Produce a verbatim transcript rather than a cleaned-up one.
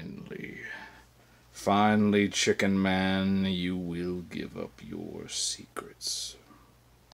Finally. Finally, Chicken Man, you will give up your secrets.